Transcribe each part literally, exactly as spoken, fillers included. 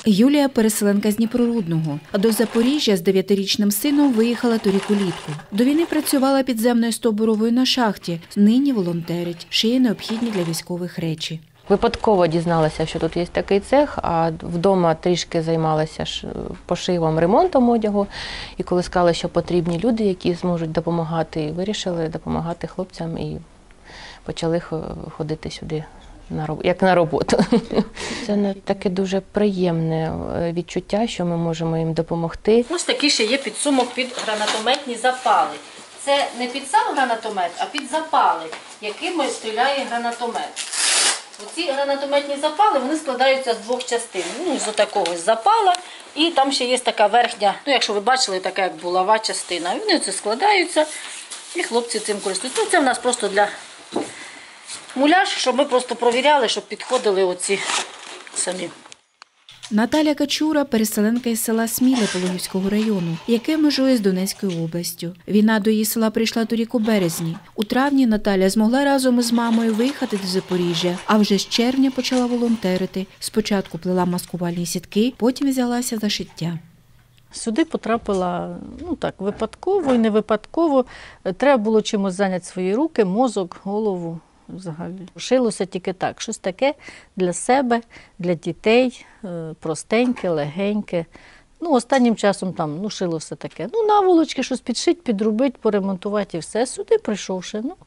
Юлія – переселенка з Дніпрорудного. А до Запоріжжя з дев'ятирічним сином виїхала торік улітку. До війни працювала підземною стовбуровою на шахті. Нині волонтерить, шиє необхідні для військових речі. Випадково дізналася, що тут є такий цех, а вдома трішки займалася пошивом, ремонтом одягу. І коли сказали, що потрібні люди, які зможуть допомагати, вирішили допомагати хлопцям і почали ходити сюди, як на роботу. Це таке дуже приємне відчуття, що ми можемо їм допомогти. Ось такий ще є підсумок під гранатометні запали. Це не під сам гранатомет, а під запали, якими стріляє гранатомет. Оці гранатометні запали, вони складаються з двох частин. Ну, з такого запала, і там ще є така верхня, ну, якщо ви бачили, така як булава частина. І вони це складаються, і хлопці цим користуються. Ну, це в нас просто для муляж, щоб ми просто провіряли, щоб підходили оці самі. Наталя Качура – переселенка із села Сміле Пологівського району, яке межує з Донецькою областю. Війна до її села прийшла торік у березні. У травні Наталя змогла разом із мамою виїхати до Запоріжжя, а вже з червня почала волонтерити. Спочатку плела маскувальні сітки, потім взялася за шиття. Сюди потрапила, ну так, випадково і не випадково. Треба було чимось зайняти свої руки, мозок, голову. Взагалі. Шилося тільки так, щось таке для себе, для дітей, простеньке, легеньке. Ну, останнім часом там, ну, шило все таке. Ну, наволочки, щось підшити, підробити, поремонтувати і все. Сюди прийшовши, ну,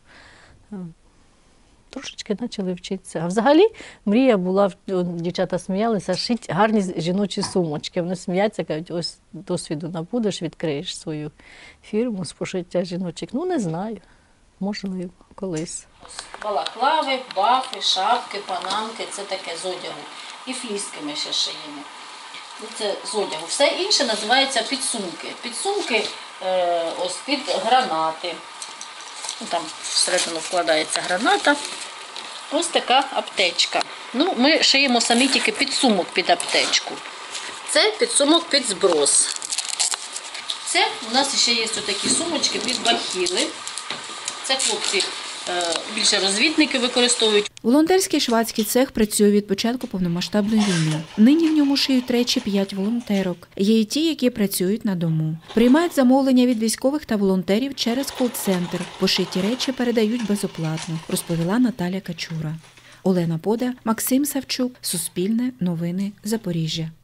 трошечки почали вчитися. А взагалі мрія була, дівчата сміялися, шити гарні жіночі сумочки. Вони сміються, кажуть, ось досвіду набудеш, відкриєш свою фірму з пошиття жіночих. Ну, не знаю. Можливо, колись. Балаклави, бафи, шапки, панамки – це таке з одягу. І фліски ми ще шиємо. Це з одягу. Все інше називається підсумки. Підсумки е, ось під гранати. Там всередину вкладається граната. Ось така аптечка. Ну, ми шиємо самі тільки підсумок під аптечку. Це підсумок під зброс. Це у нас ще є ось такі сумочки під бахіли. Це хлопці більше розвідники використовують. Волонтерський швадський цех працює від початку повномасштабної війни. Нині в ньому шиють речі п'ять волонтерок. Є і ті, які працюють на дому. Приймають замовлення від військових та волонтерів через кол-центр. Пошиті речі передають безоплатно, розповіла Наталя Качура. Олена Пода, Максим Савчук, Суспільне, Новини, Запоріжжя.